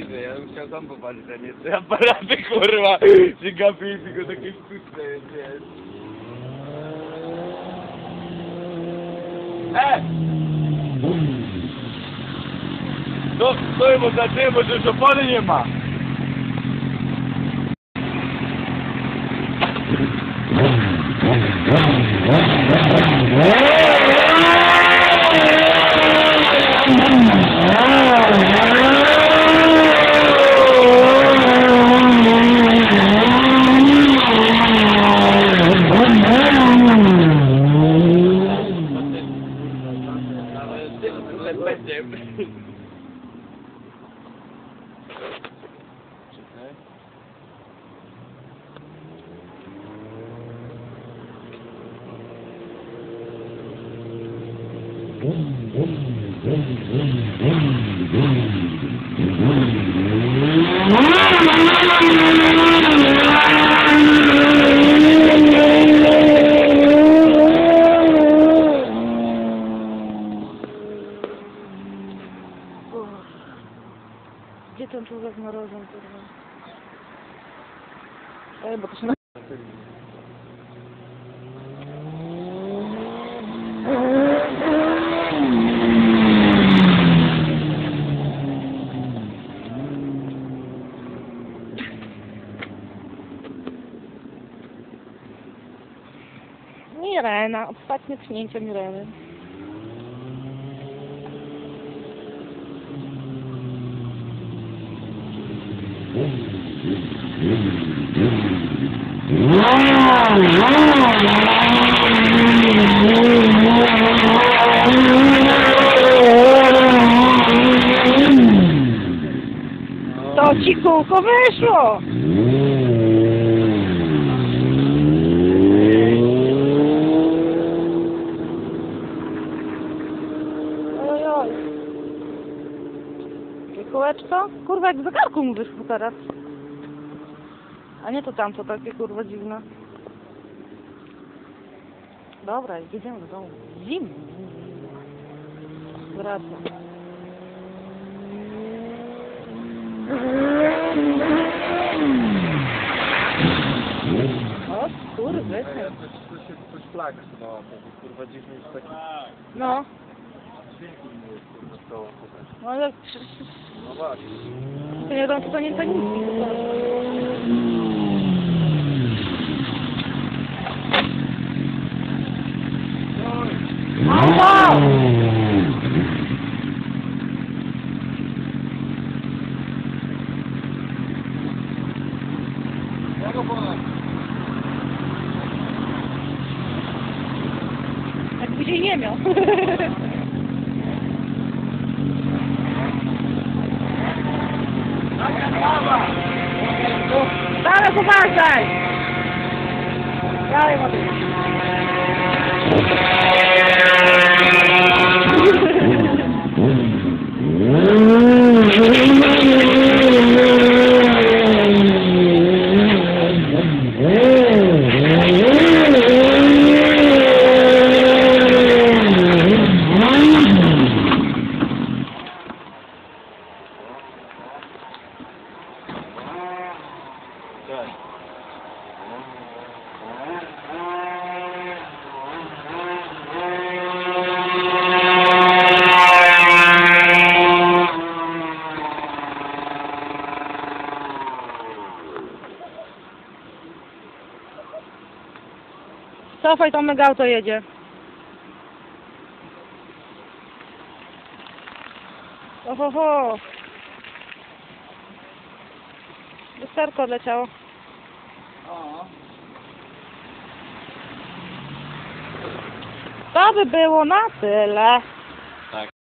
dziwne, ja bym chciał sam popatrzeć na nie, te aparaty, kurwa, się gapię, tylko takie sztuczne jest, wiesz. No, stoi, bo zaczęło, bo już opony nie ma. Gdzie ten człowiek ma rozum, kurwa? Ej, bo to się na... Mirena, ostatnie pchnięcie Mireny. To ci kółko wyszło! Ojoj. Kółeczko? Kurwa, jak w zegarku mu wyszło teraz. A nie to tamto, takie kurwa dziwne. Dobra, jedziemy do domu. Zimno. Wracam. O kurwa. Coś flag no, kurwa dziwny jest taki... No. Dźwięku nie jest, kurwa, z koło. No ale... No właśnie. To nie wiem, to nie tak nic. Mama! Jakby się nie miał. Dalej, uważaj! Dalej, Mateusz. Cofaj, to mega auto jedzie. Ohoho. Lusterko odleciało. To by było na tyle.